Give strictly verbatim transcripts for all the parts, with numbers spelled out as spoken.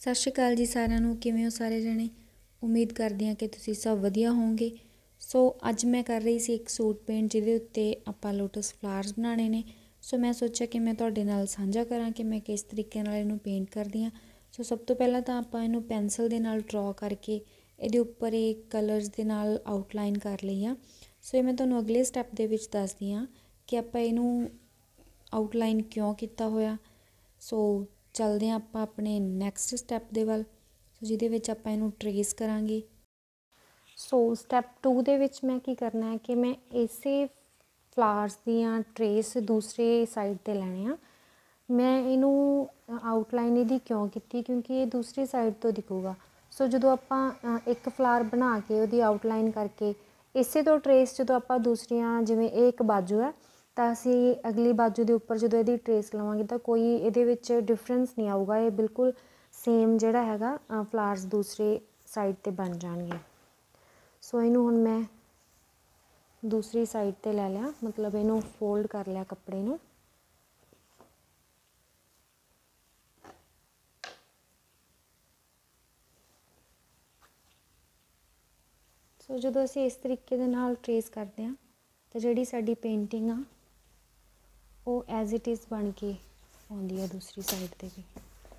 सत श्री अकाल जी सारिਆਂ ਨੂੰ ਕਿਵੇਂ ਹੋ ਸਾਰੇ ਜਣੇ। ਉਮੀਦ ਕਰਦੀ ਹਾਂ ਕਿ ਤੁਸੀਂ ਸਭ ਵਧੀਆ ਹੋਵੋਗੇ। ਸੋ ਅੱਜ ਮੈਂ ਕਰ ਰਹੀ ਸੀ ਇੱਕ ਸੂਟ ਪੇਂਟ ਜਿਹਦੇ ਉੱਤੇ ਆਪਾਂ ਲੋਟਸ ਫਲਾਵਰਸ ਬਣਾਉਣੇ ਨੇ। ਸੋ ਮੈਂ ਸੋਚਿਆ ਕਿ ਮੈਂ ਤੁਹਾਡੇ ਨਾਲ ਸਾਂਝਾ ਕਰਾਂ ਕਿ ਮੈਂ ਕਿਸ ਤਰੀਕੇ ਨਾਲ ਇਹਨੂੰ ਪੇਂਟ ਕਰਦੀ ਹਾਂ। ਸੋ ਸਭ ਤੋਂ ਪਹਿਲਾਂ ਤਾਂ ਆਪਾਂ ਇਹਨੂੰ ਪੈਨਸਲ ਦੇ ਨਾਲ ਡਰਾ ਕਰਕੇ ਇਹਦੇ ਉੱਪਰ ਇਹ ਕਲਰਸ ਦੇ ਨਾਲ ਆਊਟਲਾਈਨ ਕਰ ਲਈ ਆ। ਸੋ ਇਹ ਮੈਂ ਤੁਹਾਨੂੰ ਅਗਲੇ ਸਟੈਪ ਦੇ ਵਿੱਚ ਦੱਸਦੀ ਹਾਂ ਕਿ ਆਪਾਂ ਇਹਨੂੰ ਆਊਟਲਾਈਨ ਕਿਉਂ ਕੀਤਾ ਹੋਇਆ। ਸੋ ਚੱਲਦੇ ਹਾਂ ਆਪਾਂ ਆਪਣੇ ਨੈਕਸਟ ਸਟੈਪ ਦੇ ਵੱਲ, ਸੋ ਜਿਹਦੇ ਵਿੱਚ ਆਪਾਂ ਇਹਨੂੰ ਟਰੇਸ ਕਰਾਂਗੇ। ਸੋ ਸਟੈਪ ਟੂ ਦੇ ਵਿੱਚ ਮੈਂ ਕੀ ਕਰਨਾ ਹੈ ਕਿ ਮੈਂ ਇਸੇ ਫਲਾਵਰਸ ਦੀਆਂ ਟਰੇਸ ਦੂਸਰੇ ਸਾਈਡ 'ਤੇ ਲੈਣੇ ਆ। ਮੈਂ ਇਹਨੂੰ ਆਊਟਲਾਈਨ ਇਹਦੀ ਕਿਉਂ ਕੀਤੀ ਕਿਉਂਕਿ ਇਹ ਦੂਸਰੀ ਸਾਈਡ ਤੋਂ ਦਿਖੂਗਾ। ਸੋ ਜਦੋਂ ਆਪਾਂ ਇੱਕ ਫਲਾਵਰ ਬਣਾ ਕੇ ਉਹਦੀ ਆਊਟਲਾਈਨ ਕਰਕੇ ਇਸੇ ਤੋਂ ਟਰੇਸ ਜਦੋਂ ਆਪਾਂ ਦੂਸਰੀਆਂ, ਜਿਵੇਂ ਇਹ ਇੱਕ ਬਾਜੂ ਹੈ ਤਾਂ ਅਸੀਂ ਅਗਲੀ ਬਾਜੂ ਦੇ ਉੱਪਰ ਜਦੋਂ ਇਹਦੀ ਟਰੇਸ ਲਵਾਂਗੇ ਤਾਂ ਕੋਈ ਇਹਦੇ ਵਿੱਚ ਡਿਫਰੈਂਸ ਨਹੀਂ ਆਊਗਾ। ਇਹ ਬਿਲਕੁਲ ਸੇਮ ਜਿਹੜਾ ਹੈਗਾ ਫਲਾਵਰਸ ਦੂਸਰੇ ਸਾਈਡ 'ਤੇ ਬਣ ਜਾਣਗੇ। ਸੋ ਇਹਨੂੰ ਹੁਣ ਮੈਂ ਦੂਸਰੀ ਸਾਈਡ 'ਤੇ ਲੈ ਲਿਆ, ਮਤਲਬ ਇਹਨੂੰ ਫੋਲਡ ਕਰ ਲਿਆ ਕੱਪੜੇ ਨੂੰ। ਸੋ ਜਦੋਂ ਅਸੀਂ ਇਸ ਤਰੀਕੇ ਦੇ ਨਾਲ ਟਰੇਸ ਕਰਦੇ ਹਾਂ ਤਾਂ ਜਿਹੜੀ ਸਾਡੀ ਪੇਂਟਿੰਗ ਆ ਉਹ ਐਜ਼ ਇਟ ਇਜ਼ ਬਣ ਕੇ ਆਉਂਦੀ ਹੈ ਦੂਸਰੀ ਸਾਈਡ 'ਤੇ ਵੀ।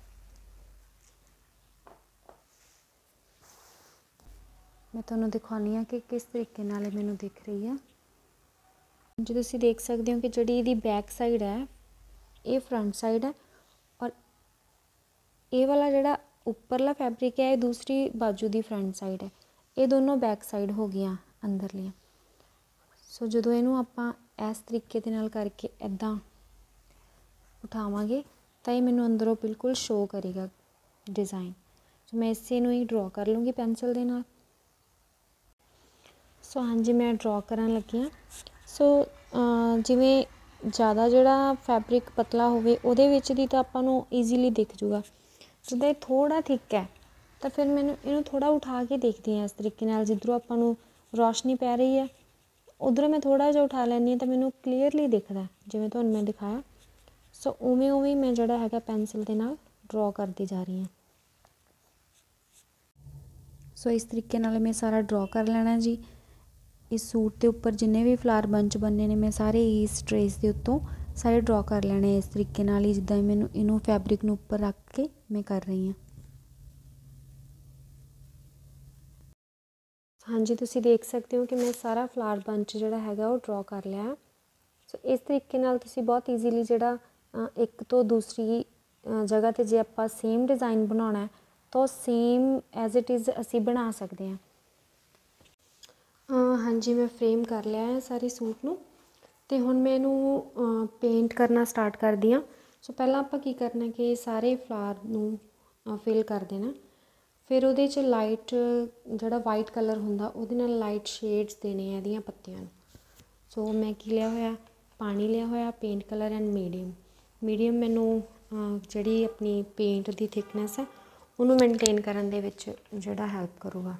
ਮੈਂ ਤੁਹਾਨੂੰ ਦਿਖਾਉਂਦੀ ਹਾਂ ਕਿ ਕਿਸ ਤਰੀਕੇ ਨਾਲ ਇਹ ਮੈਨੂੰ ਦਿਖ ਰਹੀ ਆ। ਜੇ ਤੁਸੀਂ ਦੇਖ ਸਕਦੇ ਹੋ ਕਿ ਜਿਹੜੀ ਇਹਦੀ ਬੈਕ ਸਾਈਡ ਹੈ ਇਹ ਫਰੰਟ ਸਾਈਡ ਹੈ, ਔਰ ਇਹ ਵਾਲਾ ਜਿਹੜਾ ਉੱਪਰਲਾ ਫੈਬਰਿਕ ਹੈ ਇਹ ਦੂਸਰੀ ਬਾਜੂ ਦੀ ਫਰੰਟ ਸਾਈਡ ਹੈ। ਇਹ ਦੋਨੋਂ ਬੈਕ ਸਾਈਡ ਹੋ ਗਈਆਂ ਅੰਦਰਲੀਆਂ। ਸੋ ਜਦੋਂ ਇਹਨੂੰ ਆਪਾਂ ਇਸ ਤਰੀਕੇ ਦੇ ਨਾਲ ਕਰਕੇ ਇੱਦਾਂ ਉਠਾਵਾਂਗੇ ਤਾਂ ਇਹ ਮੈਨੂੰ ਅੰਦਰੋਂ ਬਿਲਕੁਲ ਸ਼ੋ ਕਰੇਗਾ ਡਿਜ਼ਾਈਨ। ਸੋ ਮੈਂ ਇਸੇ ਨੂੰ ਹੀ ਡਰਾ ਕਰ ਲੂँਗੀ ਪੈਨਸਲ ਦੇ ਨਾਲ। ਸੋ ਹਾਂਜੀ, ਮੈਂ ਡਰਾ ਕਰਨ ਲੱਗੀ ਹਾਂ। ਸੋ ਜਿਵੇਂ ਜ਼ਿਆਦਾ ਜਿਹੜਾ ਫੈਬਰਿਕ ਪਤਲਾ ਹੋਵੇ ਉਹਦੇ ਵਿੱਚ ਦੀ ਤਾਂ ਆਪਾਂ ਨੂੰ ਈਜ਼ੀਲੀ ਦਿਖ ਜੂਗਾ। ਜਦੋਂ ਇਹ ਥੋੜ੍ਹਾ ਥਿੱਕ ਹੈ ਤਾਂ ਫਿਰ ਮੈਨੂੰ ਇਹਨੂੰ ਥੋੜ੍ਹਾ ਉਠਾ ਕੇ ਦੇਖਦੀ ਹਾਂ ਇਸ ਤਰੀਕੇ ਨਾਲ। ਜਿੱਧਰੋਂ ਆਪਾਂ ਨੂੰ ਰੌਸ਼ਨੀ ਪੈ ਰਹੀ ਹੈ ਉੱਧਰੋਂ ਮੈਂ ਥੋੜ੍ਹਾ ਜਿਹਾ ਉਠਾ ਲੈਂਦੀ ਹਾਂ ਤਾਂ ਮੈਨੂੰ ਕਲੀਅਰਲੀ ਦਿਖਦਾ ਜਿਵੇਂ ਤੁਹਾਨੂੰ ਮੈਂ ਦਿਖਾਇਆ। ਸੋ ਉਵੇਂ ਉਵੇਂ ਮੈਂ ਜਿਹੜਾ ਹੈਗਾ ਪੈਨਸਿਲ ਦੇ ਨਾਲ ਡਰਾ ਕਰਦੀ ਜਾ ਰਹੀ ਹਾਂ। ਸੋ ਇਸ ਤਰੀਕੇ ਨਾਲ ਮੈਂ ਸਾਰਾ ਡਰਾ ਕਰ ਲੈਣਾ ਜੀ। ਇਸ ਸੂਟ ਦੇ ਉੱਪਰ ਜਿੰਨੇ ਵੀ ਫਲਾਵਰ ਬੰਚ ਬਣਨੇ ਨੇ ਮੈਂ ਸਾਰੇ ਇਸ ਟਰੇਸ ਦੇ ਉੱਤੋਂ ਸਾਰੇ ਡਰਾ ਕਰ ਲੈਣੇ ਇਸ ਤਰੀਕੇ ਨਾਲ ਹੀ, ਜਿੱਦਾਂ ਮੈਨੂੰ ਇਹਨੂੰ ਫੈਬਰਿਕ ਨੂੰ ਉੱਪਰ ਰੱਖ ਕੇ ਮੈਂ ਕਰ ਰਹੀ ਹਾਂ। ਹਾਂਜੀ, ਤੁਸੀਂ ਦੇਖ ਸਕਦੇ ਹੋ ਕਿ ਮੈਂ ਸਾਰਾ ਫਲਾਵਰ ਬੰਚ ਜਿਹੜਾ ਹੈਗਾ ਉਹ ਡਰਾ ਕਰ ਲਿਆ। ਸੋ ਇਸ ਤਰੀਕੇ ਨਾਲ ਤੁਸੀਂ ਬਹੁਤ ਈਜ਼ੀਲੀ ਜਿਹੜਾ ਇੱਕ ਤੋਂ ਦੂਸਰੀ ਜਗ੍ਹਾ 'ਤੇ ਜੇ ਆਪਾਂ ਸੇਮ ਡਿਜ਼ਾਈਨ ਬਣਾਉਣਾ ਤਾਂ ਸੇਮ ਐਜ਼ ਇਟ ਇਜ਼ ਅਸੀਂ ਬਣਾ ਸਕਦੇ ਹਾਂ। ਹਾਂਜੀ, ਮੈਂ ਫਰੇਮ ਕਰ ਲਿਆ ਹੈ ਸਾਰੇ ਸੂਟ ਨੂੰ ਅਤੇ ਹੁਣ ਮੈਂ ਇਹਨੂੰ ਪੇਂਟ ਕਰਨਾ ਸਟਾਰਟ ਕਰਦੀ ਹਾਂ। ਸੋ ਪਹਿਲਾਂ ਆਪਾਂ ਕੀ ਕਰਨਾ ਕਿ ਸਾਰੇ ਫਲਾਵਰ ਨੂੰ ਫਿਲ ਕਰ ਦੇਣਾ। ਫਿਰ ਉਹਦੇ 'ਚ ਲਾਈਟ ਜਿਹੜਾ ਵਾਈਟ ਕਲਰ ਹੁੰਦਾ ਉਹਦੇ ਨਾਲ ਲਾਈਟ ਸ਼ੇਡਸ ਦੇਣੇ ਆ ਇਹਦੀਆਂ ਪੱਤੀਆਂ ਨੂੰ। ਸੋ ਮੈਂ ਕੀ ਲਿਆ ਹੋਇਆ, ਪਾਣੀ ਲਿਆ ਹੋਇਆ, paint colour and medium. Medium ਮੈਨੂੰ ਜਿਹੜੀ ਆਪਣੀ ਪੇਂਟ ਦੀ ਥਿਕਨੈਸ ਹੈ ਉਹਨੂੰ ਮੇਨਟੇਨ ਕਰਨ ਦੇ ਵਿੱਚ ਜਿਹੜਾ ਹੈਲਪ ਕਰੂਗਾ।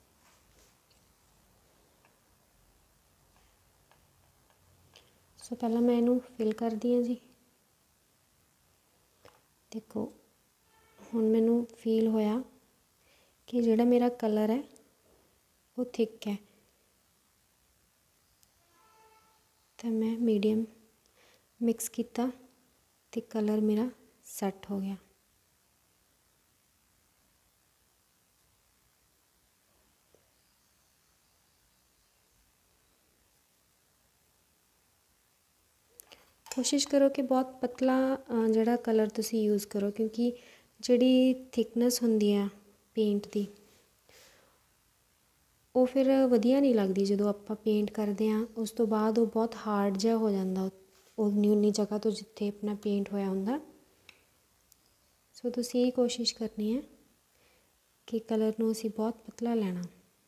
ਸੋ ਪਹਿਲਾਂ ਮੈਂ ਇਹਨੂੰ ਫਿਲ ਕਰਦੀ ਹਾਂ ਜੀ। ਦੇਖੋ ਹੁਣ ਮੈਨੂੰ ਫੀਲ ਹੋਇਆ ਕਿ ਜਿਹੜਾ ਮੇਰਾ ਕਲਰ ਹੈ ਉਹ ਥਿਕ ਹੈ ਤਾਂ ਮੈਂ ਮੀਡੀਅਮ ਮਿਕਸ ਕੀਤਾ ਅਤੇ ਕਲਰ ਮੇਰਾ ਸੈੱਟ ਹੋ ਗਿਆ। ਕੋਸ਼ਿਸ਼ ਕਰੋ ਕਿ ਬਹੁਤ ਪਤਲਾ ਜਿਹੜਾ ਕਲਰ ਤੁਸੀਂ ਯੂਜ਼ ਕਰੋ ਕਿਉਂਕਿ ਜਿਹੜੀ ਥਿਕਨੈਸ ਹੁੰਦੀ ਆ ਪੇਂਟ ਦੀ ਉਹ ਫਿਰ ਵਧੀਆ ਨਹੀਂ ਲੱਗਦੀ। ਜਦੋਂ ਆਪਾਂ ਪੇਂਟ ਕਰਦੇ ਹਾਂ ਉਸ ਤੋਂ ਬਾਅਦ ਉਹ ਬਹੁਤ ਹਾਰਡ ਜਿਹਾ ਹੋ ਜਾਂਦਾ ਉਨੀ ਉਨੀ ਜਗ੍ਹਾ ਤੋਂ ਜਿੱਥੇ ਆਪਣਾ ਪੇਂਟ ਹੋਇਆ ਹੁੰਦਾ। ਸੋ ਤੁਸੀਂ ਇਹ ਕੋਸ਼ਿਸ਼ ਕਰਨੀ ਹੈ ਕਿ ਕਲਰ ਨੂੰ ਅਸੀਂ ਬਹੁਤ ਪਤਲਾ ਲੈਣਾ।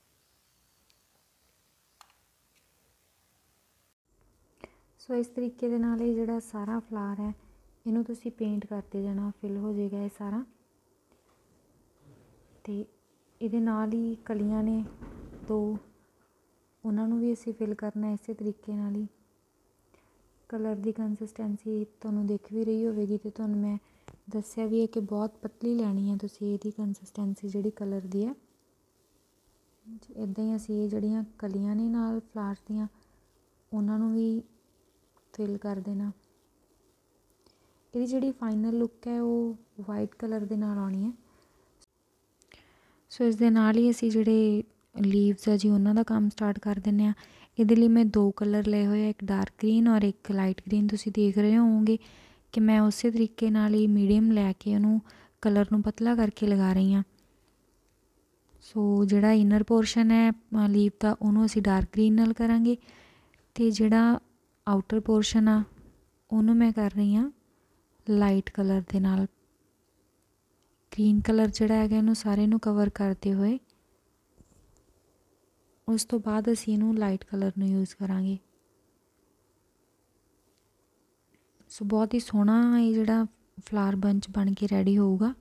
ਸੋ ਇਸ ਤਰੀਕੇ ਦੇ ਨਾਲ ਇਹ ਜਿਹੜਾ ਸਾਰਾ ਫਲਾਵਰ ਹੈ ਇਹਨੂੰ ਤੁਸੀਂ ਪੇਂਟ ਕਰਦੇ ਜਾਣਾ, ਫਿਲ ਹੋ ਜਾਏਗਾ ਇਹ ਸਾਰਾ। ਅਤੇ ਇਹਦੇ ਨਾਲ ਹੀ ਕਲੀਆਂ ਨੇ ਦੋ, ਉਹਨਾਂ ਨੂੰ ਵੀ ਅਸੀਂ ਫਿਲ ਕਰਨਾ ਇਸੇ ਤਰੀਕੇ ਨਾਲ ਹੀ। ਕਲਰ ਦੀ ਕੰਸਿਸਟੈਂਸੀ ਤੁਹਾਨੂੰ ਦਿਖ ਵੀ ਰਹੀ ਹੋਵੇਗੀ ਅਤੇ ਤੁਹਾਨੂੰ ਮੈਂ ਦੱਸਿਆ ਵੀ ਹੈ ਕਿ ਬਹੁਤ ਪਤਲੀ ਲੈਣੀ ਹੈ ਤੁਸੀਂ ਇਹਦੀ ਕੰਸਿਸਟੈਂਸੀ ਜਿਹੜੀ ਕਲਰ ਦੀ ਹੈ। ਇੱਦਾਂ ਹੀ ਅਸੀਂ ਜਿਹੜੀਆਂ ਕਲੀਆਂ ਨੇ ਨਾਲ ਫਲਾਵਰ ਦੀਆਂ ਉਹਨਾਂ ਨੂੰ ਵੀ ਫਿਲ ਕਰ ਦੇਣਾ। ਇਹਦੀ ਜਿਹੜੀ ਫਾਈਨਲ ਲੁੱਕ ਹੈ ਉਹ ਵਾਈਟ ਕਲਰ ਦੇ ਨਾਲ ਆਉਣੀ ਹੈ। ਸੋ ਇਸ ਦੇ ਨਾਲ ਹੀ ਅਸੀਂ ਜਿਹੜੇ ਲੀਵਸ ਆ ਜੀ ਉਹਨਾਂ ਦਾ ਕੰਮ ਸਟਾਰਟ ਕਰ ਦਿੰਦੇ ਹਾਂ। ਇਹਦੇ ਲਈ ਮੈਂ ਦੋ ਕਲਰ ਲਏ ਹੋਏ ਆ, ਇੱਕ ਡਾਰਕ ਗ੍ਰੀਨ ਔਰ ਇੱਕ ਲਾਈਟ ਗ੍ਰੀਨ। ਤੁਸੀਂ ਦੇਖ ਰਹੇ ਹੋਵੋਗੇ ਕਿ ਮੈਂ ਉਸੇ ਤਰੀਕੇ ਨਾਲ ਹੀ ਮੀਡੀਅਮ ਲੈ ਕੇ ਉਹਨੂੰ ਕਲਰ ਨੂੰ ਪਤਲਾ ਕਰਕੇ ਲਗਾ ਰਹੀ ਹਾਂ। ਸੋ ਜਿਹੜਾ ਇਨਰ ਪੋਰਸ਼ਨ ਹੈ ਲੀਵ ਦਾ ਉਹਨੂੰ ਅਸੀਂ ਡਾਰਕ ਗ੍ਰੀਨ ਨਾਲ ਕਰਾਂਗੇ ਅਤੇ ਜਿਹੜਾ ਆਊਟਰ ਪੋਰਸ਼ਨ ਆ ਉਹਨੂੰ ਮੈਂ ਕਰ ਰਹੀ ਹਾਂ ਲਾਈਟ ਕਲਰ ਦੇ ਨਾਲ। ਗ੍ਰੀਨ ਕਲਰ ਜਿਹੜਾ ਹੈਗਾ ਇਹਨੂੰ ਸਾਰੇ ਨੂੰ ਕਵਰ ਕਰਦੇ ਹੋਏ ਉਸ ਤੋਂ ਬਾਅਦ ਅਸੀਂ ਇਹਨੂੰ ਲਾਈਟ ਕਲਰ ਨੂੰ ਯੂਜ਼ ਕਰਾਂਗੇ। ਸੋ ਬਹੁਤ ਹੀ ਸੋਹਣਾ ਇਹ ਜਿਹੜਾ ਫਲਾਵਰ ਬੰਚ ਬਣ ਕੇ ਰੈਡੀ ਹੋਊਗਾ।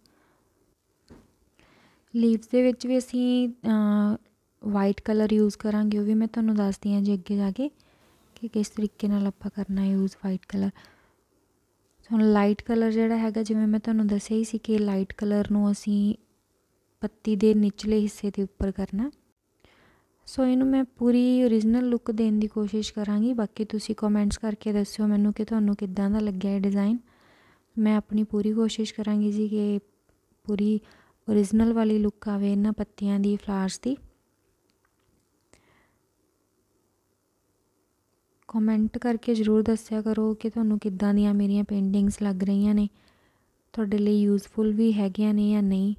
ਲੀਵਸ ਦੇ ਵਿੱਚ ਵੀ ਅਸੀਂ ਵਾਈਟ ਕਲਰ ਯੂਜ਼ ਕਰਾਂਗੇ, ਉਹ ਵੀ ਮੈਂ ਤੁਹਾਨੂੰ ਦੱਸਦੀ ਹਾਂ ਜੀ ਅੱਗੇ ਜਾ ਕੇ ਕਿ ਕਿਸ ਤਰੀਕੇ ਨਾਲ ਆਪਾਂ ਕਰਨਾ ਯੂਜ਼ ਵਾਈਟ ਕਲਰ। ਹੁਣ ਲਾਈਟ ਕਲਰ ਜਿਹੜਾ ਹੈਗਾ ਜਿਵੇਂ ਮੈਂ ਤੁਹਾਨੂੰ ਦੱਸਿਆ ਹੀ ਸੀ ਕਿ ਲਾਈਟ ਕਲਰ ਨੂੰ ਅਸੀਂ ਪੱਤੀ ਦੇ ਨਿਚਲੇ ਹਿੱਸੇ ਦੇ ਉੱਪਰ ਕਰਨਾ। ਸੋ ਇਹਨੂੰ ਮੈਂ ਪੂਰੀ ਓਰੀਜਨਲ ਲੁੱਕ ਦੇਣ ਦੀ ਕੋਸ਼ਿਸ਼ ਕਰਾਂਗੀ। ਬਾਕੀ ਤੁਸੀਂ ਕਮੈਂਟਸ ਕਰਕੇ ਦੱਸਿਓ ਮੈਨੂੰ ਕਿ ਤੁਹਾਨੂੰ ਕਿੱਦਾਂ ਦਾ ਲੱਗਿਆ ਇਹ ਡਿਜ਼ਾਈਨ। ਮੈਂ ਆਪਣੀ ਪੂਰੀ ਕੋਸ਼ਿਸ਼ ਕਰਾਂਗੀ ਜੀ ਕਿ ਪੂਰੀ ਓਰੀਜਨਲ ਵਾਲੀ ਲੁੱਕ ਆਵੇ ਇਹਨਾਂ ਪੱਤੀਆਂ ਦੀ, ਫਲਾਵਰਸ ਦੀ। ਕਮੈਂਟ ਕਰਕੇ ਜ਼ਰੂਰ ਦੱਸਿਆ ਕਰੋ ਕਿ ਤੁਹਾਨੂੰ ਕਿੱਦਾਂ ਦੀਆਂ ਮੇਰੀਆਂ ਪੇਂਟਿੰਗਸ ਲੱਗ ਰਹੀਆਂ ਨੇ, ਤੁਹਾਡੇ ਲਈ ਯੂਜ਼ਫੁਲ ਵੀ ਹੈਗੀਆਂ ਨੇ ਜਾਂ ਨਹੀਂ।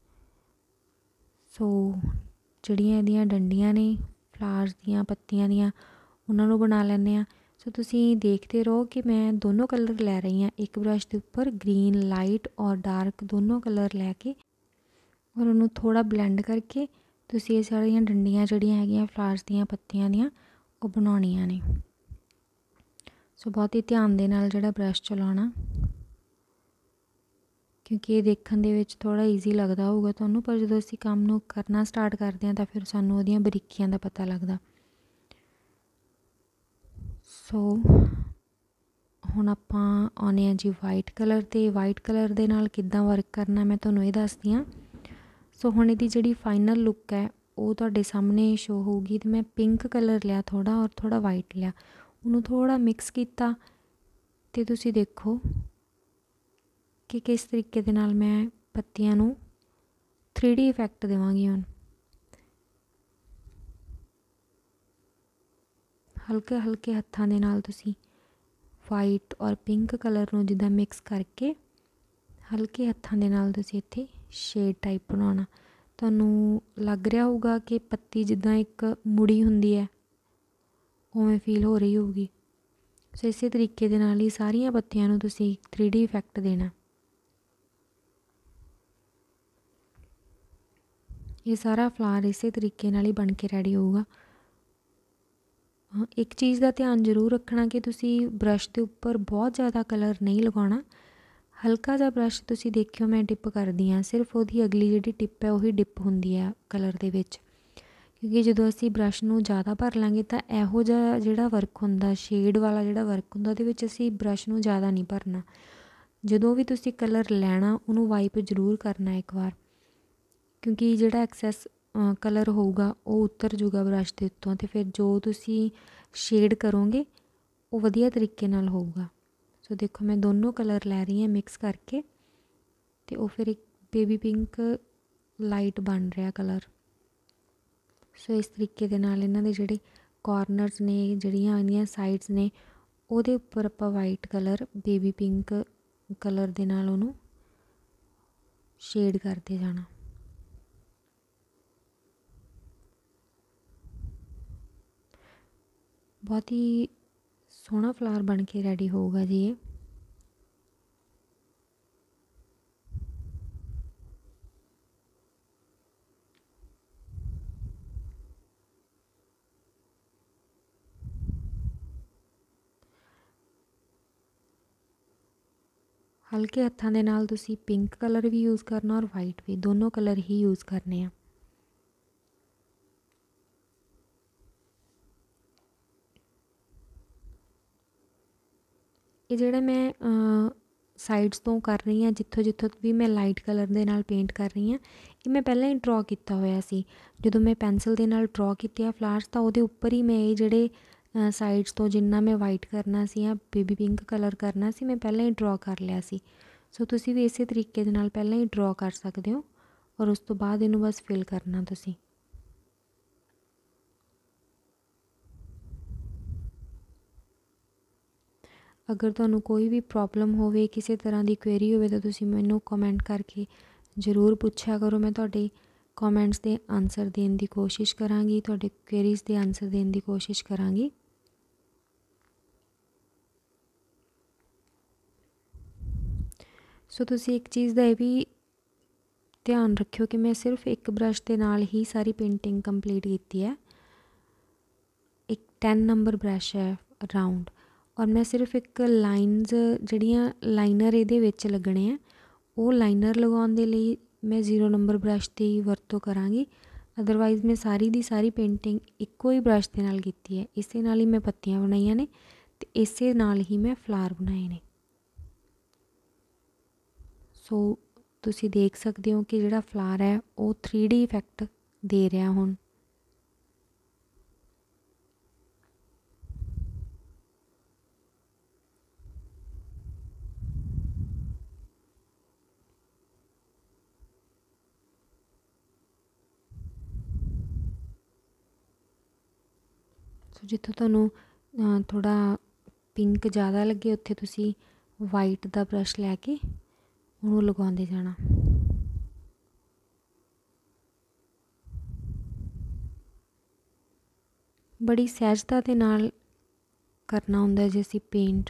ਸੋ ਜਿਹੜੀਆਂ ਇਹਦੀਆਂ ਡੰਡੀਆਂ ਨੇ ਫਲਾਵਰਸ ਦੀਆਂ ਪੱਤੀਆਂ ਦੀਆਂ ਉਹਨਾਂ ਨੂੰ ਬਣਾ ਲੈਂਦੇ ਹਾਂ। ਸੋ ਤੁਸੀਂ ਦੇਖਦੇ ਰਹੋ ਕਿ ਮੈਂ ਦੋਨੋਂ ਕਲਰ ਲੈ ਰਹੀ ਹਾਂ ਇੱਕ ਬਰੱਸ਼ ਦੇ ਉੱਪਰ, ਗ੍ਰੀਨ ਲਾਈਟ ਔਰ ਡਾਰਕ ਦੋਨੋਂ ਕਲਰ ਲੈ ਕੇ ਔਰ ਉਹਨੂੰ ਥੋੜ੍ਹਾ ਬਲੈਂਡ ਕਰਕੇ ਤੁਸੀਂ ਇਹ ਸਾਰੀਆਂ ਡੰਡੀਆਂ ਜਿਹੜੀਆਂ ਹੈਗੀਆਂ ਫਲਾਵਰਸ ਦੀਆਂ ਪੱਤੀਆਂ ਦੀਆਂ ਉਹ ਬਣਾਉਣੀਆਂ ਨੇ। ਸੋ ਬਹੁਤ ਹੀ ਧਿਆਨ ਦੇ ਨਾਲ ਜਿਹੜਾ ਬਰੱਸ਼ ਚਲਾਉਣਾ, ਕਿਉਂਕਿ ਇਹ ਦੇਖਣ ਦੇ ਵਿੱਚ ਥੋੜ੍ਹਾ ਈਜ਼ੀ ਲੱਗਦਾ ਹੋਊਗਾ ਤੁਹਾਨੂੰ, ਪਰ ਜਦੋਂ ਅਸੀਂ ਕੰਮ ਨੂੰ ਕਰਨਾ ਸਟਾਰਟ ਕਰਦੇ ਹਾਂ ਤਾਂ ਫਿਰ ਸਾਨੂੰ ਉਹਦੀਆਂ ਬਰੀਕੀਆਂ ਦਾ ਪਤਾ ਲੱਗਦਾ। ਸੋ ਹੁਣ ਆਪਾਂ ਆਉਂਦੇ ਹਾਂ ਜੀ ਵਾਈਟ ਕਲਰ 'ਤੇ। ਵਾਈਟ ਕਲਰ ਦੇ ਨਾਲ ਕਿੱਦਾਂ ਵਰਕ ਕਰਨਾ ਮੈਂ ਤੁਹਾਨੂੰ ਇਹ ਦੱਸਦੀ ਹਾਂ। ਸੋ ਹੁਣ ਇਹਦੀ ਜਿਹੜੀ ਫਾਈਨਲ ਲੁੱਕ ਹੈ ਉਹ ਤੁਹਾਡੇ ਸਾਹਮਣੇ ਸ਼ੋ ਹੋਊਗੀ। ਅਤੇ ਮੈਂ ਪਿੰਕ ਕਲਰ ਲਿਆ ਥੋੜ੍ਹਾ ਔਰ ਥੋੜ੍ਹਾ ਵਾਈਟ ਲਿਆ, ਉਹਨੂੰ ਥੋੜ੍ਹਾ ਮਿਕਸ ਕੀਤਾ ਅਤੇ ਤੁਸੀਂ ਦੇਖੋ ਕਿ ਕਿਸ ਤਰੀਕੇ ਦੇ ਨਾਲ ਮੈਂ ਪੱਤੀਆਂ ਨੂੰ ਥ੍ਰੀ ਡੀ ਇਫੈਕਟ ਦੇਵਾਂਗੀ। ਹੁਣ ਹਲਕੇ ਹਲਕੇ ਹੱਥਾਂ ਦੇ ਨਾਲ ਤੁਸੀਂ ਵਾਈਟ ਔਰ ਪਿੰਕ ਕਲਰ ਨੂੰ ਜਿੱਦਾਂ ਮਿਕਸ ਕਰਕੇ ਹਲਕੇ ਹੱਥਾਂ ਦੇ ਨਾਲ ਤੁਸੀਂ ਇੱਥੇ ਸ਼ੇਡ ਟਾਈਪ ਬਣਾਉਣਾ। ਤੁਹਾਨੂੰ ਲੱਗ ਰਿਹਾ ਹੋਊਗਾ ਕਿ ਪੱਤੀ ਜਿੱਦਾਂ ਇੱਕ ਮੁੜੀ ਹੁੰਦੀ ਹੈ ਉਵੇਂ ਫੀਲ ਹੋ ਰਹੀ ਹੋਊਗੀ। ਸੋ ਇਸੇ ਤਰੀਕੇ ਦੇ ਨਾਲ ਹੀ ਸਾਰੀਆਂ ਪੱਤੀਆਂ ਨੂੰ ਤੁਸੀਂ ਥ੍ਰੀ ਡੀ ਇਫੈਕਟ ਦੇਣਾ। ਇਹ ਸਾਰਾ ਫਲਾਵਰ ਇਸੇ ਤਰੀਕੇ ਨਾਲ ਹੀ ਬਣ ਕੇ ਰੈਡੀ ਹੋਊਗਾ। ਇੱਕ ਚੀਜ਼ ਦਾ ਧਿਆਨ ਜ਼ਰੂਰ ਰੱਖਣਾ ਕਿ ਤੁਸੀਂ ਬਰੱਸ਼ ਦੇ ਉੱਪਰ ਬਹੁਤ ਜ਼ਿਆਦਾ ਕਲਰ ਨਹੀਂ ਲਗਾਉਣਾ। ਹਲਕਾ ਜਿਹਾ ਬਰੱਸ਼ ਤੁਸੀਂ ਦੇਖਿਓ ਮੈਂ ਡਿਪ ਕਰਦੀ ਹਾਂ, ਸਿਰਫ ਉਹਦੀ ਅਗਲੀ ਜਿਹੜੀ ਟਿਪ ਹੈ ਉਹੀ ਡਿਪ ਹੁੰਦੀ ਹੈ ਕਲਰ ਦੇ ਵਿੱਚ, ਕਿਉਂਕਿ ਜਦੋਂ ਅਸੀਂ ਬਰੱਸ਼ ਨੂੰ ਜ਼ਿਆਦਾ ਭਰ ਲਾਂਗੇ ਤਾਂ ਇਹੋ ਜਿਹਾ ਜਿਹੜਾ ਵਰਕ ਹੁੰਦਾ ਸ਼ੇਡ ਵਾਲਾ ਜਿਹੜਾ ਵਰਕ ਹੁੰਦਾ ਉਹਦੇ ਵਿੱਚ ਅਸੀਂ ਬਰੱਸ਼ ਨੂੰ ਜ਼ਿਆਦਾ ਨਹੀਂ ਭਰਨਾ। ਜਦੋਂ ਵੀ ਤੁਸੀਂ ਕਲਰ ਲੈਣਾ ਉਹਨੂੰ ਵਾਈਪ ਜ਼ਰੂਰ ਕਰਨਾ ਇੱਕ ਵਾਰ, ਕਿਉਂਕਿ ਜਿਹੜਾ ਐਕਸੈਸ ਕਲਰ ਹੋਊਗਾ ਉਹ ਉਤਰ ਜੂਗਾ ਬਰੱਸ਼ ਦੇ ਉੱਤੋਂ ਅਤੇ ਫਿਰ ਜੋ ਤੁਸੀਂ ਸ਼ੇਡ ਕਰੋਗੇ ਉਹ ਵਧੀਆ ਤਰੀਕੇ ਨਾਲ ਹੋਊਗਾ। ਸੋ ਦੇਖੋ ਮੈਂ ਦੋਨੋਂ ਕਲਰ ਲੈ ਰਹੀ ਹਾਂ ਮਿਕਸ ਕਰਕੇ ਅਤੇ ਉਹ ਫਿਰ ਇੱਕ ਬੇਬੀ ਪਿੰਕ ਲਾਈਟ ਬਣ ਰਿਹਾ ਕਲਰ। ਸੋ ਇਸ ਤਰੀਕੇ ਦੇ ਨਾਲ ਇਹਨਾਂ ਦੇ ਜਿਹੜੇ ਕੋਰਨਰਸ ਨੇ, ਜਿਹੜੀਆਂ ਇਹਦੀਆਂ ਸਾਈਡਸ ਨੇ, ਉਹਦੇ ਉੱਪਰ ਆਪਾਂ white colour baby pink colour ਦੇ ਨਾਲ ਉਹਨੂੰ ਸ਼ੇਡ ਕਰਦੇ ਜਾਣਾ। ਬਹੁਤ ਹੀ ਸੋਹਣਾ ਫਲਾਵਰ ਬਣ ਕੇ ਰੈਡੀ ਹੋਊਗਾ ਜੀ ਇਹ। ਹਲਕੇ ਹੱਥਾਂ ਦੇ ਨਾਲ ਤੁਸੀਂ ਪਿੰਕ ਕਲਰ ਵੀ ਯੂਜ਼ ਕਰਨਾ ਔਰ ਵਾਈਟ ਵੀ, ਦੋਨੋਂ ਕਲਰ ਹੀ ਯੂਜ਼ ਕਰਨੇ ਆ। ਇਹ ਜਿਹੜਾ ਮੈਂ ਸਾਈਡਸ ਤੋਂ ਕਰ ਰਹੀ ਹਾਂ, ਜਿੱਥੋਂ ਜਿੱਥੋਂ ਵੀ ਮੈਂ ਲਾਈਟ ਕਲਰ ਦੇ ਨਾਲ ਪੇਂਟ ਕਰ ਰਹੀ ਹਾਂ, ਇਹ ਮੈਂ ਪਹਿਲਾਂ ਹੀ ਡਰॉ ਕੀਤਾ ਹੋਇਆ ਸੀ। ਜਦੋਂ ਮੈਂ ਪੈਨਸਿਲ ਦੇ ਨਾਲ ਡਰॉ ਕੀਤੇ ਆ ਫਲਾਵਰਸ ਤਾਂ ਉਹਦੇ ਉੱਪਰ ਹੀ ਮੈਂ ਇਹ ਜਿਹੜੇ ਸਾਈਡਸ ਤੋਂ ਜਿੰਨਾ ਮੈਂ ਵਾਈਟ ਕਰਨਾ ਸੀ ਜਾਂ ਬੇਬੀ ਪਿੰਕ ਕਲਰ ਕਰਨਾ ਸੀ ਮੈਂ ਪਹਿਲਾਂ ਹੀ ਡਰॉ ਕਰ ਲਿਆ ਸੀ। ਸੋ ਤੁਸੀਂ ਵੀ ਇਸੇ ਤਰੀਕੇ ਦੇ ਨਾਲ ਪਹਿਲਾਂ ਹੀ ਡਰॉ ਕਰ ਸਕਦੇ ਹੋ ਔਰ ਉਸ ਤੋਂ ਬਾਅਦ ਇਹਨੂੰ ਬਸ ਫਿਲ ਕਰਨਾ ਤੁਸੀਂ। ਅਗਰ ਤੁਹਾਨੂੰ ਕੋਈ ਵੀ ਪ੍ਰੋਬਲਮ ਹੋਵੇ, ਕਿਸੇ ਤਰ੍ਹਾਂ ਦੀ ਕੁਐਰੀ ਹੋਵੇ ਤਾਂ ਤੁਸੀਂ ਮੈਨੂੰ ਕਮੈਂਟ ਕਰਕੇ ਜ਼ਰੂਰ ਪੁੱਛਿਆ ਕਰੋ। ਮੈਂ ਤੁਹਾਡੇ ਕਮੈਂਟਸ ਦੇ ਆਨਸਰ ਦੇਣ ਦੀ ਕੋਸ਼ਿਸ਼ ਕਰਾਂਗੀ, ਤੁਹਾਡੇ ਕੁਐਰੀਜ਼ ਦੇ ਆਨਸਰ ਦੇਣ ਦੀ ਕੋਸ਼ਿਸ਼ ਕਰਾਂਗੀ। ਸੋ ਤੁਸੀਂ ਇੱਕ ਚੀਜ਼ ਦਾ ਇਹ ਵੀ ਧਿਆਨ ਰੱਖਿਓ ਕਿ ਮੈਂ ਸਿਰਫ ਇੱਕ ਬ੍ਰਸ਼ ਦੇ ਨਾਲ ਹੀ ਸਾਰੀ ਪੇਂਟਿੰਗ ਕੰਪਲੀਟ ਕੀਤੀ ਹੈ। ਇੱਕ ਟੈਨ ਨੰਬਰ ਬ੍ਰਸ਼ ਹੈ ਰਾਊਂਡ, ਔਰ ਮੈਂ ਸਿਰਫ ਇੱਕ ਲਾਈਨਸ ਜਿਹੜੀਆਂ ਲਾਈਨਰ ਇਹਦੇ ਵਿੱਚ ਲੱਗਣੇ ਆ ਉਹ ਲਾਈਨਰ ਲਗਾਉਣ ਦੇ ਲਈ ਮੈਂ ਜ਼ੀਰੋ ਨੰਬਰ ਬ੍ਰਸ਼ ਦੀ ਵਰਤੋਂ ਕਰਾਂਗੀ। ਅਦਰਵਾਈਜ਼ ਮੈਂ ਸਾਰੀ ਦੀ ਸਾਰੀ ਪੇਂਟਿੰਗ ਇੱਕੋ ਹੀ ਬ੍ਰਸ਼ ਦੇ ਨਾਲ ਕੀਤੀ ਹੈ। ਇਸੇ ਨਾਲ ਹੀ ਮੈਂ ਪੱਤੀਆਂ ਬਣਾਈਆਂ ਨੇ ਅਤੇ ਇਸੇ ਨਾਲ ਹੀ ਮੈਂ ਫਲਾਰ ਬਣਾਏ ਨੇ। ਸੋ ਤੁਸੀਂ ਦੇਖ ਸਕਦੇ ਹੋ ਕਿ ਜਿਹੜਾ ਫਲਾਰ ਹੈ ਉਹ ਥ੍ਰੀ ਡੀ ਇਫੈਕਟ ਦੇ ਰਿਹਾ ਹੁਣ। ਸੋ ਜਿੱਥੋਂ ਤੁਹਾਨੂੰ ਥੋੜ੍ਹਾ ਪਿੰਕ ਜ਼ਿਆਦਾ ਲੱਗੇ ਉੱਥੇ ਤੁਸੀਂ ਵਾਈਟ ਦਾ ਬ੍ਰਸ਼ ਲੈ ਕੇ ਉਹਨੂੰ ਲਗਾਉਂਦੇ ਜਾਣਾ। ਬੜੀ ਸਹਿਜਤਾ ਦੇ ਨਾਲ ਕਰਨਾ ਹੁੰਦਾ ਜੇ ਅਸੀਂ ਪੇਂਟ।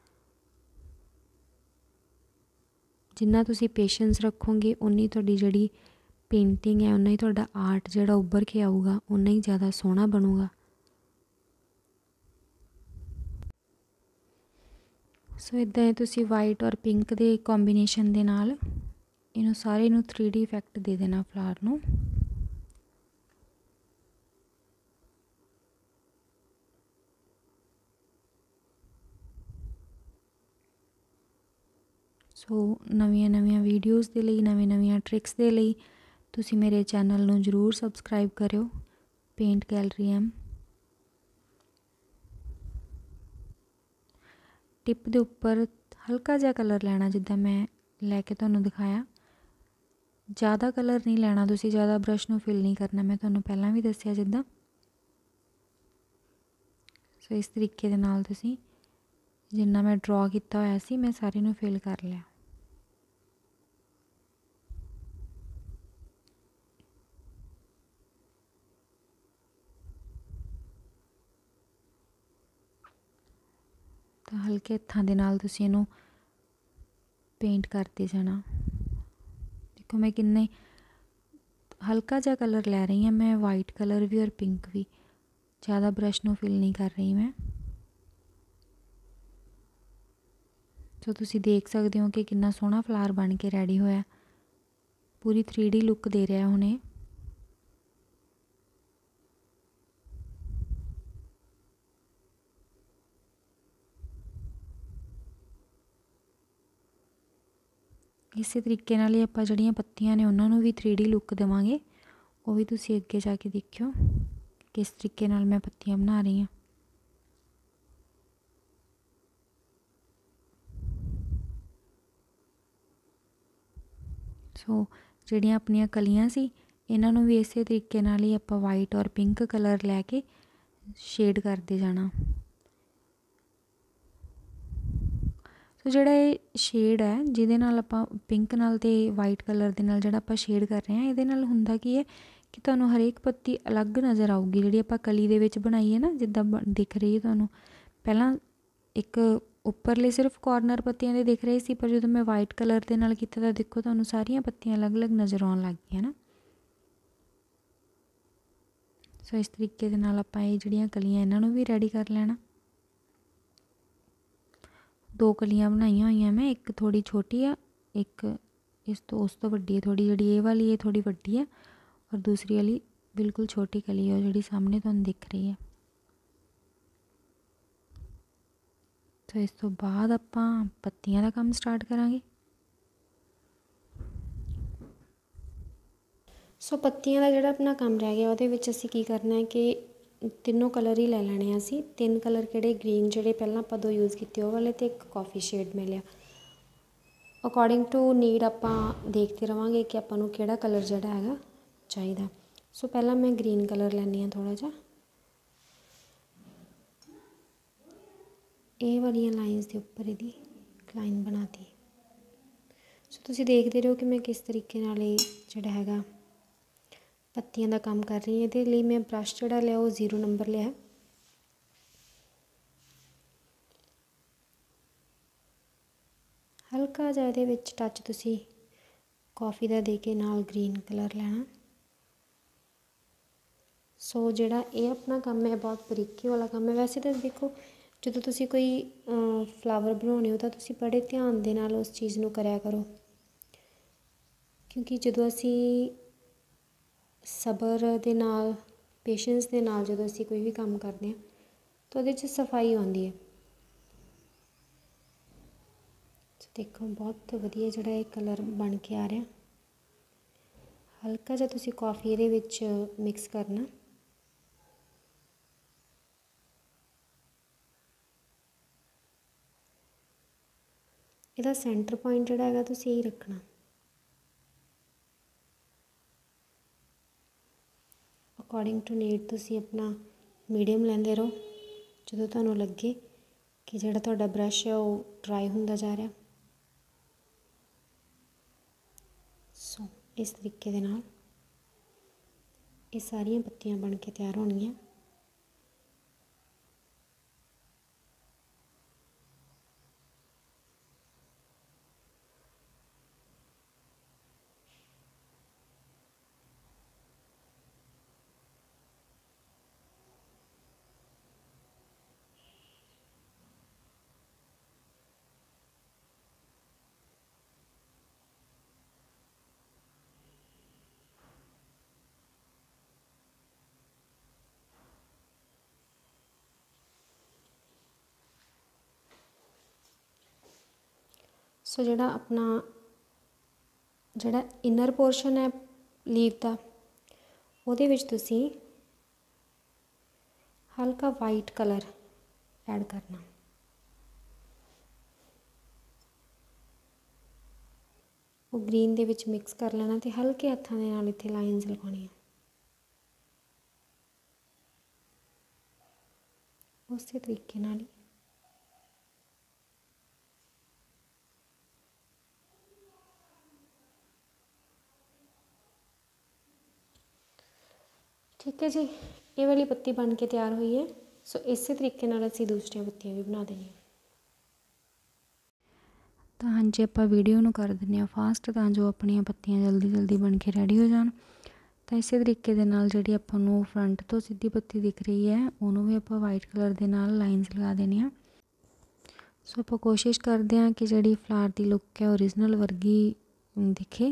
ਜਿੰਨਾ ਤੁਸੀਂ ਪੇਸ਼ੈਂਸ ਰੱਖੋਗੇ ਉਨੀ ਤੁਹਾਡੀ ਜਿਹੜੀ ਪੇਂਟਿੰਗ ਹੈ ਉਨਾ ਹੀ ਤੁਹਾਡਾ ਆਰਟ ਜਿਹੜਾ ਉੱਭਰ ਕੇ ਆਊਗਾ ਉਨਾ ਹੀ ਜ਼ਿਆਦਾ ਸੋਹਣਾ ਬਣੂਗਾ। ਸੋ ਇੱਦਾਂ ਤੁਸੀਂ ਵਾਈਟ ਔਰ ਪਿੰਕ ਦੇ ਕੋਂਬੀਨੇਸ਼ਨ ਦੇ ਨਾਲ ਇਹਨੂੰ ਸਾਰੇ ਨੂੰ ਥ੍ਰੀ ਡੀ ਇਫੈਕਟ ਦੇ ਦੇਣਾ ਫਲਾਰ ਨੂੰ। ਸੋ ਨਵੀਆਂ ਨਵੀਆਂ ਵੀਡੀਓਜ਼ ਦੇ ਲਈ, ਨਵੇਂ ਨਵੀਆਂ ਟ੍ਰਿਕਸ ਦੇ ਲਈ ਤੁਸੀਂ ਮੇਰੇ ਚੈਨਲ ਨੂੰ ਜ਼ਰੂਰ ਸਬਸਕ੍ਰਾਈਬ ਕਰਿਓ, ਪੇਂਟ ਗੈਲਰੀ ਐਮ। ਟਿਪ ਦੇ ਉੱਪਰ ਹਲਕਾ ਜਿਹਾ ਕਲਰ ਲੈਣਾ, ਜਿੱਦਾਂ ਮੈਂ ਲੈ ਕੇ ਤੁਹਾਨੂੰ ਦਿਖਾਇਆ। ਜ਼ਿਆਦਾ ਕਲਰ ਨਹੀਂ ਲੈਣਾ ਤੁਸੀਂ, ਜ਼ਿਆਦਾ ਬ੍ਰਸ਼ ਨੂੰ ਫਿਲ ਨਹੀਂ ਕਰਨਾ, ਮੈਂ ਤੁਹਾਨੂੰ ਪਹਿਲਾਂ ਵੀ ਦੱਸਿਆ ਜਿੱਦਾਂ। ਸੋ ਇਸ ਤਰੀਕੇ ਦੇ ਨਾਲ ਤੁਸੀਂ ਜਿੰਨਾ ਮੈਂ ਡਰॉ ਕੀਤਾ ਹੋਇਆ ਸੀ ਮੈਂ ਸਾਰੇ ਨੂੰ ਫਿਲ ਕਰ ਲਿਆ। ਤਾਂ ਹਲਕੇ ਹੱਥਾਂ ਦੇ ਨਾਲ ਤੁਸੀਂ ਇਹਨੂੰ ਪੇਂਟ ਕਰਦੇ ਜਾਣਾ। ਦੇਖੋ ਮੈਂ ਕਿੰਨੇ ਹਲਕਾ ਜਿਹਾ ਕਲਰ ਲੈ ਰਹੀ ਹਾਂ ਮੈਂ, ਵਾਈਟ ਕਲਰ ਵੀ ਔਰ ਪਿੰਕ ਵੀ, ज़्यादा ब्रश ਨੂੰ ਫਿਲ ਨਹੀਂ ਕਰ ਰਹੀ मैं। ਸੋ ਤੁਸੀਂ ਦੇਖ ਸਕਦੇ ਹੋ ਕਿ ਕਿੰਨਾ ਸੋਹਣਾ ਫਲਾਰ ਬਣ ਕੇ ਰੈਡੀ ਹੋਇਆ, ਪੂਰੀ ਥ੍ਰੀ ਡੀ ਲੁੱਕ ਦੇ ਰਿਹਾ ਹੁਣ ਇਹ। ਇਸੇ ਤਰੀਕੇ ਨਾਲ ਹੀ ਆਪਾਂ ਜਿਹੜੀਆਂ ਪੱਤੀਆਂ ਨੇ ਉਹਨਾਂ ਨੂੰ ਵੀ ਥ੍ਰੀ ਡੀ ਲੁੱਕ ਦੇਵਾਂਗੇ। ਉਹ ਵੀ ਤੁਸੀਂ ਅੱਗੇ ਜਾ ਕੇ ਦੇਖਿਓ ਕਿਸ ਤਰੀਕੇ ਨਾਲ ਮੈਂ ਪੱਤੀਆਂ ਬਣਾ ਰਹੀ ਹਾਂ। ਸੋ ਜਿਹੜੀਆਂ ਆਪਣੀਆਂ ਕਲੀਆਂ ਸੀ ਇਹਨਾਂ ਨੂੰ ਵੀ ਇਸੇ ਤਰੀਕੇ ਨਾਲ ਹੀ ਆਪਾਂ ਵਾਈਟ ਔਰ ਪਿੰਕ ਕਲਰ ਲੈ ਕੇ ਸ਼ੇਡ ਕਰਦੇ ਜਾਣਾ। ਸੋ ਜਿਹੜਾ ਇਹ ਸ਼ੇਡ ਹੈ ਜਿਹਦੇ ਨਾਲ ਆਪਾਂ ਪਿੰਕ ਨਾਲ ਤੇ ਵਾਈਟ ਕਲਰ ਦੇ ਨਾਲ ਜਿਹੜਾ ਆਪਾਂ ਸ਼ੇਡ ਕਰ ਰਹੇ ਹਾਂ, ਇਹਦੇ ਨਾਲ ਹੁੰਦਾ ਕੀ ਹੈ ਕਿ ਤੁਹਾਨੂੰ ਹਰੇਕ ਪੱਤੀ ਅਲੱਗ ਨਜ਼ਰ ਆਊਗੀ। ਜਿਹੜੀ ਆਪਾਂ ਕਲੀ ਦੇ ਵਿੱਚ ਬਣਾਈ ਹੈ ਨਾ, ਜਿੱਦਾਂ ਦਿਖ ਰਹੀ ਹੈ ਤੁਹਾਨੂੰ, ਪਹਿਲਾਂ ਇੱਕ ਉੱਪਰਲੇ ਸਿਰਫ ਕਾਰਨਰ ਪੱਤੀਆਂ ਦੇ ਦਿਖ ਰਹੇ ਸੀ, ਪਰ ਜਦੋਂ ਮੈਂ ਵਾਈਟ ਕਲਰ ਦੇ ਨਾਲ ਕੀਤਾ ਤਾਂ ਦੇਖੋ ਤੁਹਾਨੂੰ ਸਾਰੀਆਂ ਪੱਤੀਆਂ ਅਲੱਗ-ਅਲੱਗ ਨਜ਼ਰ ਆਉਣ ਲੱਗ ਗਈਆਂ ਨਾ। ਸੋ ਇਸ ਤਰੀਕੇ ਦੇ ਨਾਲ ਆਪਾਂ ਇਹ ਜਿਹੜੀਆਂ ਕਲੀਆਂ ਇਹਨਾਂ ਨੂੰ ਵੀ ਰੈਡੀ ਕਰ ਲੈਣਾ। ਦੋ ਕਲੀਆਂ ਬਣਾਈਆਂ ਹੋਈਆਂ ਮੈਂ, ਇੱਕ ਥੋੜੀ ਛੋਟੀ ਆ, ਇੱਕ ਇਸ ਤੋਂ ਉਸ ਤੋਂ ਵੱਡੀ ਹੈ ਥੋੜੀ। ਜਿਹੜੀ ਇਹ ਵਾਲੀ ਇਹ ਥੋੜੀ ਵੱਡੀ ਹੈ ਔਰ ਦੂਸਰੀ ਵਾਲੀ ਬਿਲਕੁਲ ਛੋਟੀ ਕਲੀ ਹੈ ਜਿਹੜੀ ਸਾਹਮਣੇ ਤੁਹਾਨੂੰ ਦਿਖ ਰਹੀ ਹੈ। तो इस तो बाद आपां पत्तियां दा काम स्टार्ट करांगे। सो पत्तियां का जिहड़ा अपना काम रह गया उहदे विच असीं की करना है कि तीनों कलर ही लै लैणे आ असीं। तीन कलर किहड़े ग्रीन जिहड़े पहिलां आपां दो यूज़ कीते ओह वाले ते एक कॉफ़ी शेड मिलिया। अकॉर्डिंग टू नीड आपां देखते रहांगे कि आपां नूं किहड़ा कलर जिहड़ा हैगा चाहीदा। सो पहलां मैं ग्रीन कलर लैंदी हां थोड़ा जिहा। ਇਹ ਵਾਲੀਆਂ ਲਾਈਨਸ ਦੇ ਉੱਪਰ ਇਹਦੀ ਇੱਕ ਲਾਈਨ ਬਣਾਤੀ। ਸੋ ਤੁਸੀਂ ਦੇਖਦੇ ਰਹੋ ਕਿ ਮੈਂ ਕਿਸ ਤਰੀਕੇ ਨਾਲ ਇਹ ਜਿਹੜਾ ਹੈਗਾ ਪੱਤੀਆਂ ਦਾ ਕੰਮ ਕਰ ਰਹੀ ਹਾਂ। ਇਹਦੇ ਲਈ ਮੈਂ ਬਰੱਸ਼ ਜਿਹੜਾ ਲਿਆ ਉਹ ਜ਼ੀਰੋ ਨੰਬਰ ਲਿਆ। ਹਲਕਾ ਜਿਹਾ ਇਹਦੇ ਵਿੱਚ ਟੱਚ ਤੁਸੀਂ ਕੌਫੀ ਦਾ ਦੇ ਕੇ ਨਾਲ ਗ੍ਰੀਨ ਕਲਰ ਲੈਣਾ। ਸੋ ਜਿਹੜਾ ਇਹ ਆਪਣਾ ਕੰਮ ਹੈ ਬਹੁਤ ਬਰੀਕੀ ਵਾਲਾ ਕੰਮ ਹੈ। ਵੈਸੇ ਤਾਂ ਦੇਖੋ ਜਦੋਂ ਤੁਸੀਂ ਕੋਈ ਫਲਾਵਰ ਬਣਾਉਣੇ ਹੋ ਤਾਂ ਤੁਸੀਂ ਬੜੇ ਧਿਆਨ ਦੇ ਨਾਲ ਉਸ ਚੀਜ਼ ਨੂੰ ਕਰਿਆ ਕਰੋ, ਕਿਉਂਕਿ ਜਦੋਂ ਅਸੀਂ ਸਬਰ ਦੇ ਨਾਲ ਪੇਸ਼ੈਂਸ ਦੇ ਨਾਲ ਜਦੋਂ ਅਸੀਂ ਕੋਈ ਵੀ ਕੰਮ ਕਰਦੇ ਹਾਂ ਤਾਂ ਉਹਦੇ 'ਚ ਸਫਾਈ ਆਉਂਦੀ ਹੈ। ਦੇਖੋ ਬਹੁਤ ਵਧੀਆ ਜਿਹੜਾ ਇਹ ਕਲਰ ਬਣ ਕੇ ਆ ਰਿਹਾ। ਹਲਕਾ ਜਿਹਾ ਤੁਸੀਂ ਕੌਫੀ ਇਹਦੇ ਵਿੱਚ ਮਿਕਸ ਕਰਨਾ। ਇਹਦਾ ਸੈਂਟਰ ਪੁਆਇੰਟ ਜਿਹੜਾ ਹੈਗਾ ਤੁਸੀਂ ਇਹੀ ਰੱਖਣਾ। ਅਕੋਰਡਿੰਗ ਟੂ ਨੀਡ ਤੁਸੀਂ ਆਪਣਾ ਮੀਡੀਅਮ ਲੈਂਦੇ ਰਹੋ ਜਦੋਂ ਤੁਹਾਨੂੰ ਲੱਗੇ ਕਿ ਜਿਹੜਾ ਤੁਹਾਡਾ ਬਰੱਸ਼ ਹੈ ਉਹ ਡਰਾਈ ਹੁੰਦਾ ਜਾ ਰਿਹਾ। ਸੋ ਇਸ ਤਰੀਕੇ ਦੇ ਨਾਲ ਇਹ ਸਾਰੀਆਂ ਪੱਤੀਆਂ ਬਣ ਕੇ ਤਿਆਰ ਹੋਣਗੀਆਂ। ਸੋ ਜਿਹੜਾ ਆਪਣਾ ਜਿਹੜਾ ਇਨਰ ਪੋਰਸ਼ਨ ਹੈ ਲੀਵ ਦਾ ਉਹਦੇ ਵਿੱਚ ਤੁਸੀਂ ਹਲਕਾ ਵਾਈਟ ਕਲਰ ਐਡ ਕਰਨਾ। ਉਹ ਗ੍ਰੀਨ ਦੇ ਵਿੱਚ ਮਿਕਸ ਕਰ ਲੈਣਾ ਅਤੇ ਹਲਕੇ ਹੱਥਾਂ ਦੇ ਨਾਲ ਇੱਥੇ ਲਾਈਨਸ ਲਗਾਉਣੀਆਂ। ਉਸੇ ਤਰੀਕੇ ਨਾਲ ਹੀ ਠੀਕ ਹੈ ਜੀ। ਇਹ ਵਾਲੀ ਪੱਤੀ ਬਣ ਕੇ ਤਿਆਰ ਹੋਈ ਹੈ। ਸੋ ਇਸੇ ਤਰੀਕੇ ਨਾਲ ਅਸੀਂ ਦੂਸਰੀਆਂ ਪੱਤੀਆਂ ਵੀ ਬਣਾ ਦੇਣੀਆਂ। ਤਾਂ ਹਾਂਜੀ ਆਪਾਂ ਵੀਡੀਓ ਨੂੰ ਕਰ ਦਿੰਦੇ ਹਾਂ ਫਾਸਟ ਤਾਂ ਜੋ ਆਪਣੀਆਂ ਪੱਤੀਆਂ ਜਲਦੀ ਜਲਦੀ ਬਣ ਕੇ ਰੈਡੀ ਹੋ ਜਾਣ। ਤਾਂ ਇਸੇ ਤਰੀਕੇ ਦੇ ਨਾਲ ਜਿਹੜੀ ਆਪਾਂ ਨੂੰ ਫਰੰਟ ਤੋਂ ਸਿੱਧੀ ਪੱਤੀ ਦਿਖ ਰਹੀ ਹੈ ਉਹਨੂੰ ਵੀ ਆਪਾਂ ਵਾਈਟ ਕਲਰ ਦੇ ਨਾਲ ਲਾਈਨਸ ਲਗਾ ਦੇਣੀਆਂ। ਸੋ ਆਪਾਂ ਕੋਸ਼ਿਸ਼ ਕਰਦੇ ਹਾਂ ਕਿ ਜਿਹੜੀ ਫਲਾਰ ਦੀ ਲੁੱਕ ਹੈ ਓਰੀਜਨਲ ਵਰਗੀ ਦਿਖੇ।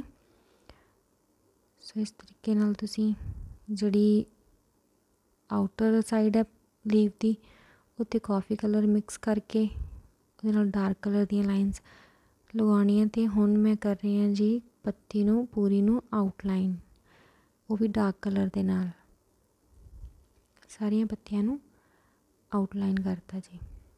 ਸੋ ਇਸ ਤਰੀਕੇ ਨਾਲ ਤੁਸੀਂ ਜਿਹੜੀ ਆਊਟਰ ਸਾਈਡ ਹੈ ਲੀਵ ਦੀ ਉੱਤੇ ਕਾਫੀ ਕਲਰ ਮਿਕਸ ਕਰਕੇ ਉਹਦੇ ਨਾਲ ਡਾਰਕ ਕਲਰ ਦੀਆਂ ਲਾਈਨਸ ਲਗਾਉਣੀਆਂ। ਅਤੇ ਹੁਣ ਮੈਂ ਕਰ ਰਹੀ ਹਾਂ ਜੀ ਪੱਤੀ ਨੂੰ ਪੂਰੀ ਨੂੰ ਆਊਟਲਾਈਨ, ਉਹ ਵੀ ਡਾਰਕ ਕਲਰ ਦੇ ਨਾਲ ਸਾਰੀਆਂ ਪੱਤੀਆਂ ਨੂੰ ਆਊਟਲਾਈਨ ਕਰਤਾ ਜੀ।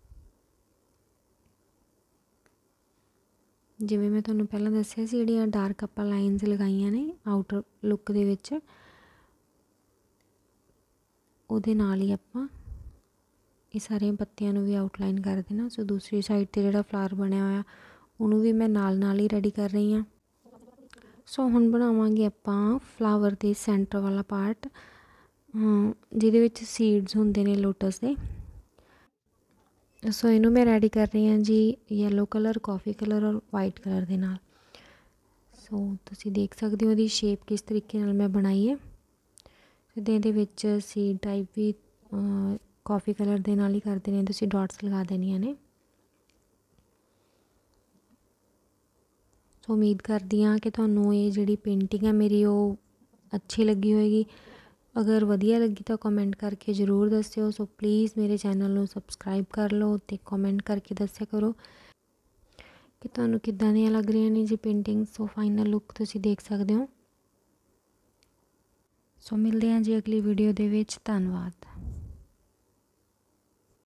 ਜਿਵੇਂ ਮੈਂ ਤੁਹਾਨੂੰ ਪਹਿਲਾਂ ਦੱਸਿਆ ਸੀ ਜਿਹੜੀਆਂ ਡਾਰਕ ਆਪਾਂ ਲਾਈਨਸ ਲਗਾਈਆਂ ਨੇ ਆਊਟਰ ਲੁੱਕ ਦੇ ਵਿੱਚ ਉਹਦੇ ਨਾਲ ਹੀ ਆਪਾਂ ਇਹ ਸਾਰੀਆਂ ਪੱਤੀਆਂ ਨੂੰ ਵੀ ਆਊਟਲਾਈਨ ਕਰ ਦੇਣਾ। ਸੋ ਦੂਸਰੀ ਸਾਈਡ 'ਤੇ ਜਿਹੜਾ ਫਲਾਰ ਬਣਿਆ ਹੋਇਆ ਉਹਨੂੰ ਵੀ ਮੈਂ ਨਾਲ ਨਾਲ ਹੀ ਰੈਡੀ ਕਰ ਰਹੀ ਹਾਂ। ਸੋ ਹੁਣ ਬਣਾਵਾਂਗੇ ਆਪਾਂ ਫਲਾਵਰ ਦੇ ਸੈਂਟਰ ਵਾਲਾ ਪਾਰਟ ਜਿਹਦੇ ਵਿੱਚ ਸੀਡਸ ਹੁੰਦੇ ਨੇ ਲੋਟਸ ਦੇ। ਸੋ ਇਹਨੂੰ ਮੈਂ ਰੈਡੀ ਕਰ ਰਹੀ ਹਾਂ ਜੀ ਯੈਲੋ ਕਲਰ, ਕਾਫੀ ਕਲਰ ਔਰ ਵਾਈਟ ਕਲਰ ਦੇ ਨਾਲ। ਸੋ ਤੁਸੀਂ ਦੇਖ ਸਕਦੇ ਹੋ ਉਹਦੀ ਸ਼ੇਪ ਕਿਸ ਤਰੀਕੇ ਨਾਲ ਮੈਂ ਬਣਾਈ ਹੈ। ਅਤੇ ਇਹਦੇ ਵਿੱਚ ਸੀਡ ਟਾਈਪ ਵੀ ਕਾਫੀ ਕਲਰ ਦੇ ਨਾਲ ਹੀ ਕਰ ਦੇਣੇ, ਤੁਸੀਂ ਡਾਟਸ ਲਗਾ ਦੇਣੀਆਂ ਨੇ। ਸੋ ਉਮੀਦ ਕਰਦੀ ਹਾਂ ਕਿ ਤੁਹਾਨੂੰ ਇਹ ਜਿਹੜੀ ਪੇਂਟਿੰਗ ਹੈ ਮੇਰੀ ਉਹ ਅੱਛੀ ਲੱਗੀ ਹੋਏਗੀ। ਅਗਰ ਵਧੀਆ ਲੱਗੀ ਤਾਂ ਕਮੈਂਟ ਕਰਕੇ ਜ਼ਰੂਰ ਦੱਸਿਓ। ਸੋ ਪਲੀਜ਼ ਮੇਰੇ ਚੈਨਲ ਨੂੰ ਸਬਸਕ੍ਰਾਈਬ ਕਰ ਲਓ ਅਤੇ ਕਮੈਂਟ ਕਰਕੇ ਦੱਸਿਆ ਕਰੋ ਕਿ ਤੁਹਾਨੂੰ ਕਿੱਦਾਂ ਦੀਆਂ ਲੱਗ ਰਹੀਆਂ ਨੇ ਜੀ ਪੇਂਟਿੰਗ। ਸੋ ਫਾਈਨਲ ਲੁੱਕ ਤੁਸੀਂ ਦੇਖ ਸਕਦੇ ਹੋ। ਸੋ ਮਿਲਦੇ ਹਾਂ ਜੀ ਅਗਲੀ ਵੀਡੀਓ ਦੇ ਵਿੱਚ। ਧੰਨਵਾਦ।